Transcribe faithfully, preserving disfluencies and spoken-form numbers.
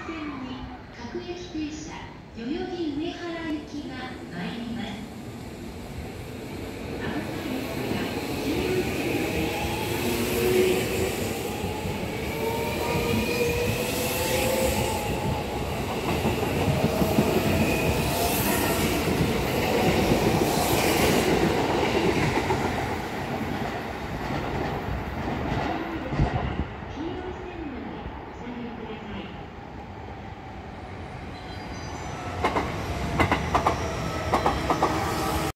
線に各駅停車代々木上原行きが参ります。